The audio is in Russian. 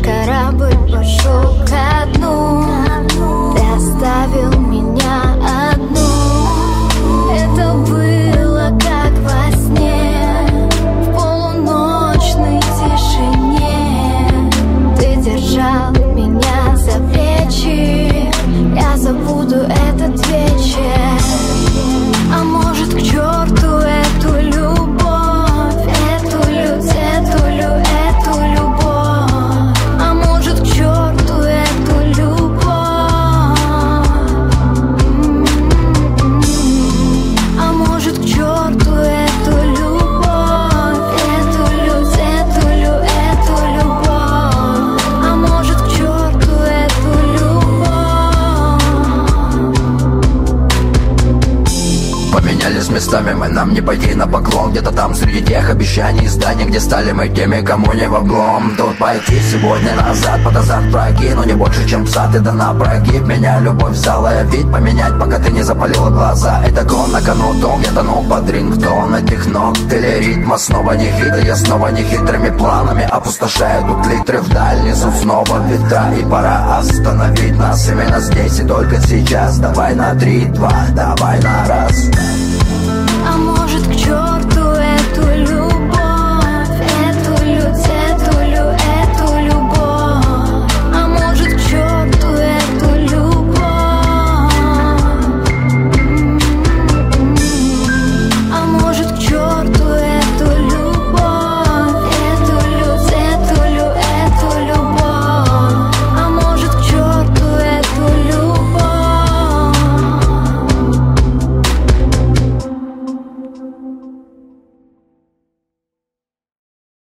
корабль пошел ко дну. Ты оставил меня одну. Это было как во сне, в полуночной тишине. Ты держал меня за плечи. Я забуду этот вечер. А может, к черту эту любовь, эту любовь. А может, к черту эту любовь. А может, к черту эту любовь, эту любовь. А может, к черту эту любовь. Поменялись местами мы, нам не пойти на поклон. Где-то там среди тех обещаний и зданий, где стали мы теми, кому не в облом. Тут пойти сегодня назад, подозад прокину. Не больше, чем пса, ты дана прогиб. Меня любовь взяла, я вид поменять, пока ты не запалила глаза. Это гон на кону, дом, я тонул под рингтон этих ног. Или ритма снова не хитрый, я снова не хитрыми планами опустошаю тут литры вдаль. Несу снова ветра, и пора остановить нас именно здесь и только сейчас. Давай на 3, 2, давай на раз.